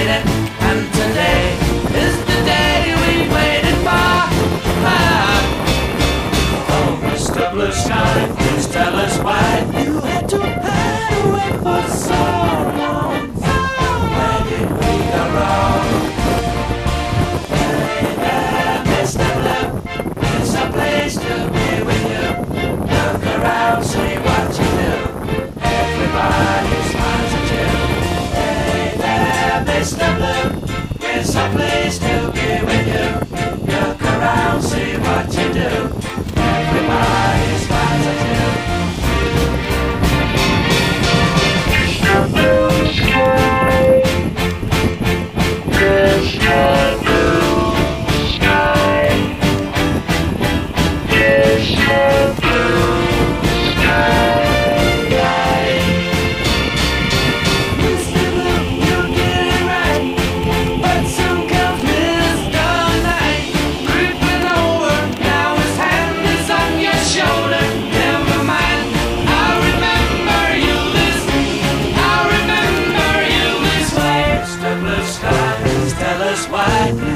waiting, and today is the day we waited for. Oh, Mr. Blue Sky, please tell us why you had to hide away for so long. Where did we go wrong? Hey there, Mr. Blue, it's a place to be with you. Look around, see what you do. Everybody smiles at you. Hey there, Mr. Blue, it's a place to be with you. Look around, see what you do. Everybody smiles at you. Tell us why